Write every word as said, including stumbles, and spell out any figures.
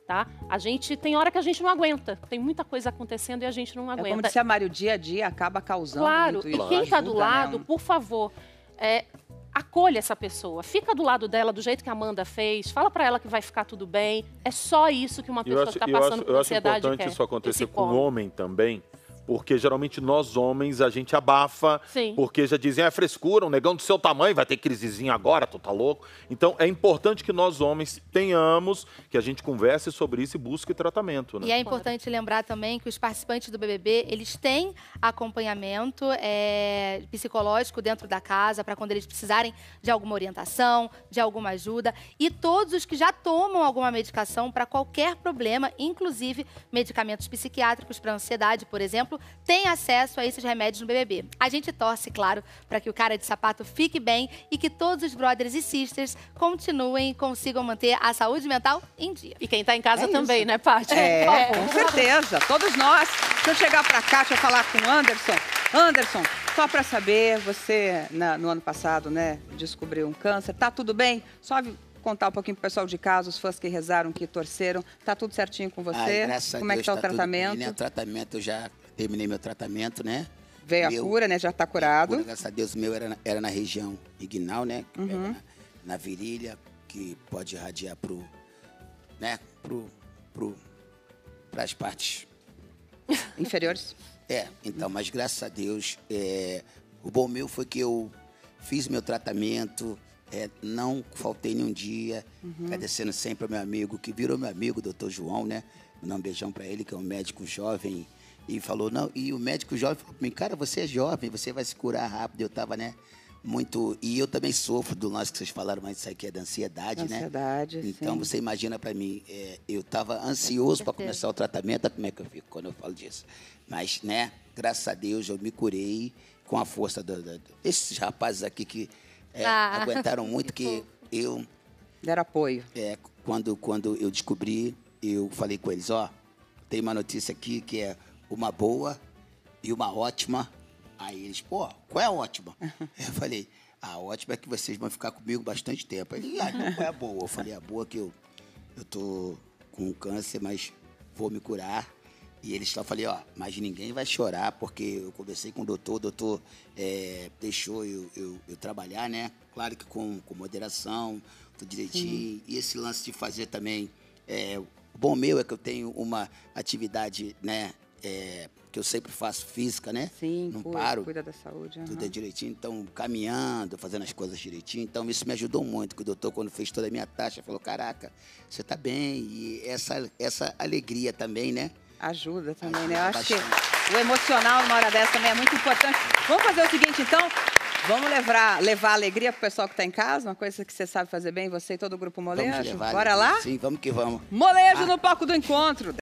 tá? A gente tem hora que a gente não aguenta, tem muita coisa acontecendo e a gente não aguenta. É como disse a Mari, o dia a dia acaba causando Claro, muito e isso. quem está do Ajuda, lado, né? por favor, é, acolha essa pessoa, fica do lado dela do jeito que a Amanda fez, fala pra ela que vai ficar tudo bem, é só isso que uma pessoa que está passando acho, por eu ansiedade acho importante quer. isso acontecer Esse com o colo. homem também, porque geralmente nós homens a gente abafa, Sim. porque já dizem, é frescura, um negão do seu tamanho vai ter crisezinha agora, tu tá louco. Então é importante que nós homens tenhamos, que a gente converse sobre isso e busque tratamento, né? E é importante lembrar também que os participantes do B B B, eles têm acompanhamento é, psicológico dentro da casa, para quando eles precisarem de alguma orientação, de alguma ajuda. E todos os que já tomam alguma medicação para qualquer problema, inclusive medicamentos psiquiátricos para ansiedade, por exemplo, têm acesso a esses remédios no B B B. A gente torce, claro, para que o cara de sapato fique bem e que todos os brothers e sisters continuem e consigam manter a saúde mental em dia. E quem tá em casa É também, isso. né, Paty? É, Por com favor. certeza. Todos nós. Deixa eu chegar pra cá, deixa eu falar com o Anderson. Anderson, só pra saber, você na- no ano passado, né, descobriu um câncer. Tá tudo bem? Só contar um pouquinho pro pessoal de casa, os fãs que rezaram, que torceram. Tá tudo certinho com você? Ai, graças a Como é que Deus, tá o tudo tratamento? bem, né? O tratamento, eu já terminei meu tratamento, né? Veio a Meu- cura, né? Já tá curado. Cura, graças a Deus, o meu era na, era na região inguinal, né? Que pega Uhum. na, na virilha, que pode irradiar pro, né? Pro, pro, pras partes. Inferiores. É, então, mas graças a Deus, é, o bom meu foi que eu fiz meu tratamento, é, não faltei nenhum dia, agradecendo sempre ao meu amigo, que virou meu amigo, doutor João, né? Mandar um beijão pra ele, que é um médico jovem, e falou, não, e o médico jovem falou pra mim, cara, você é jovem, você vai se curar rápido. Eu tava, né, muito... E eu também sofro do lance que vocês falaram, mas isso aqui é da ansiedade, né? Ansiedade, Então, sim. você imagina pra mim, é, eu tava ansioso para começar o tratamento, olha como é que eu fico quando eu falo disso. Mas, né, graças a Deus, eu me curei com a força do- do- desses rapazes aqui que é, Ah. aguentaram muito, que eu, Deram apoio. é, quando, quando eu descobri, eu falei com eles, ó, tem uma notícia aqui que é uma boa e uma ótima. Aí eles, pô, qual é a ótima? Eu falei, a ótima é que vocês vão ficar comigo bastante tempo. Ele, ah, então qual é a boa? Eu falei, a boa é que eu, eu tô com câncer, mas vou me curar. E eles só falei, ó, mas ninguém vai chorar, porque eu conversei com o doutor, o doutor é, deixou eu, eu, eu trabalhar, né? Claro que com, com moderação, tudo direitinho. E esse lance de fazer também, é, o bom meu é que eu tenho uma atividade, né? É, que eu sempre faço física, né? Sim, Não cuida, paro. cuida da saúde. Tudo aham. é direitinho, então caminhando, fazendo as coisas direitinho. Então isso me ajudou muito, que o doutor, quando fez toda a minha taxa, falou, caraca, você tá bem. E essa, essa alegria também, né? Ajuda também, né? Eu Ajuda acho que bastante. o emocional numa hora dessa também é muito importante. Vamos fazer o seguinte, então. Vamos levar, levar alegria pro pessoal que tá em casa, uma coisa que você sabe fazer bem, você e todo o Grupo Molejo. Vamos levar Bora alegria. lá? Sim, vamos que vamos. Molejo Ah. no palco do encontro.